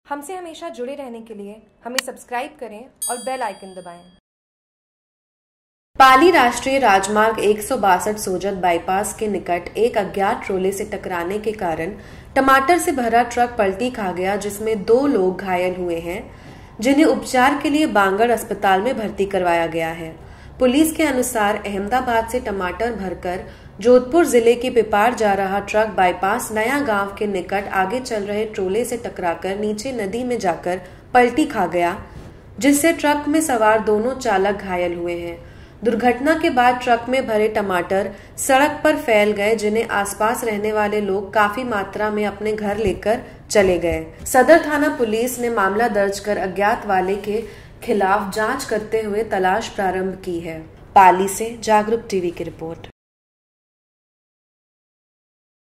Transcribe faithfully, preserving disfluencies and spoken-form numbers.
हमसे हमेशा जुड़े रहने के लिए हमें सब्सक्राइब करें और बेल आइकन दबाएं। पाली राष्ट्रीय राजमार्ग एक सौ बासठ सोजत बाईपास के निकट एक अज्ञात ट्रोले से टकराने के कारण टमाटर से भरा ट्रक पलटी खा गया, जिसमें दो लोग घायल हुए हैं, जिन्हें उपचार के लिए बांगड़ अस्पताल में भर्ती करवाया गया है। पुलिस के अनुसार अहमदाबाद से टमाटर भरकर जोधपुर जिले के पिपार जा रहा ट्रक बाईपास नया गांव के निकट आगे चल रहे ट्रोले से टकराकर नीचे नदी में जाकर पलटी खा गया, जिससे ट्रक में सवार दोनों चालक घायल हुए हैं। दुर्घटना के बाद ट्रक में भरे टमाटर सड़क पर फैल गए, जिन्हें आसपास रहने वाले लोग काफी मात्रा में अपने घर लेकर चले गए। सदर थाना पुलिस ने मामला दर्ज कर अज्ञात वाले के खिलाफ जांच करते हुए तलाश प्रारंभ की है। पाली से जागरूक टीवी की रिपोर्ट।